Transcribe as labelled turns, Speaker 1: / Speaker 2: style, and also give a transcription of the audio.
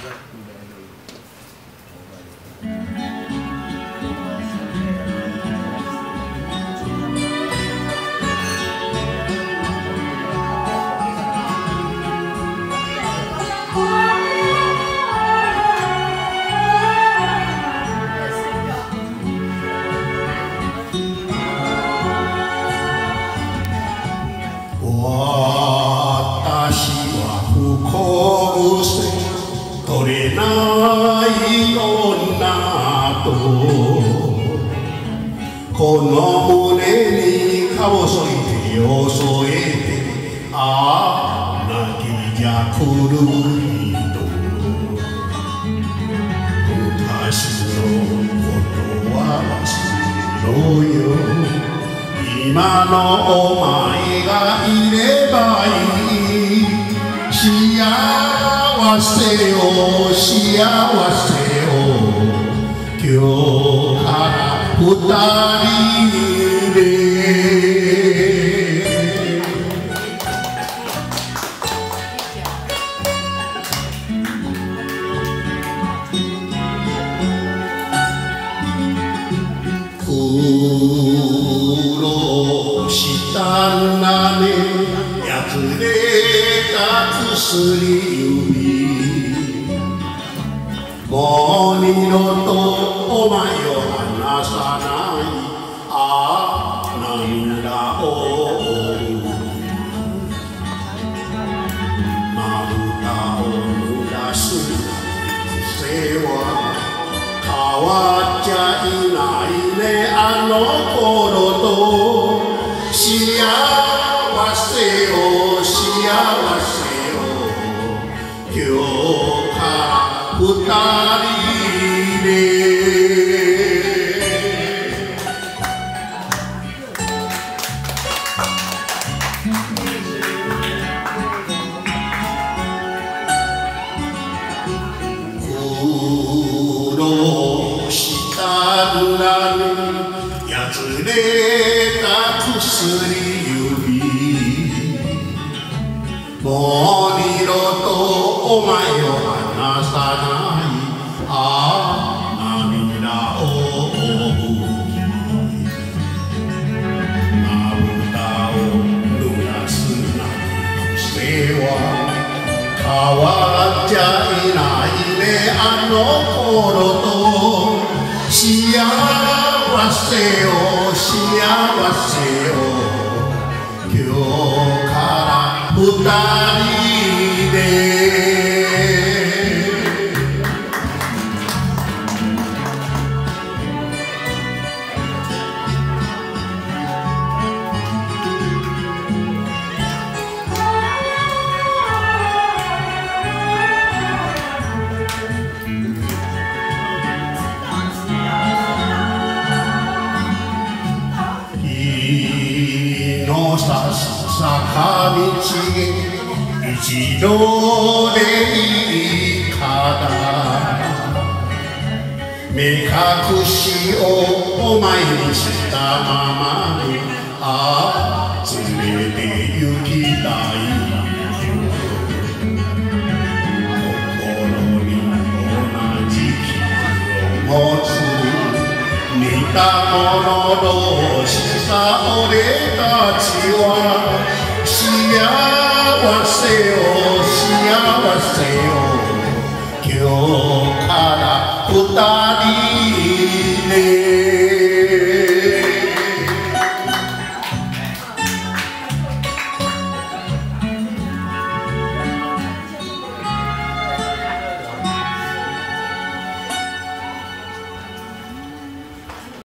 Speaker 1: この胸に顔添えてよ添えてああ泣きじゃくるりと昔のことは忘れろよ今のお前がいればいい幸せを幸せを今日から二人で苦労したなねやつれた薬指もう二度とお前を離さないああ涙をまぶたを濡らすせは変わっちゃいないねあの頃と幸せを幸せを今日から二人で苦労したらねやつれた薬指もう二度とお前を離さないああ涙を拭きまぶたを濡らすなんせは変わっちゃいないねあの頃と幸せを幸せを今日から二人で坂道一度でいいから目隠しをお前にしたままにああ連れて行きたい心に同じ傷を持つ似た者同士さ俺たちは幸せを幸せを今日から二人で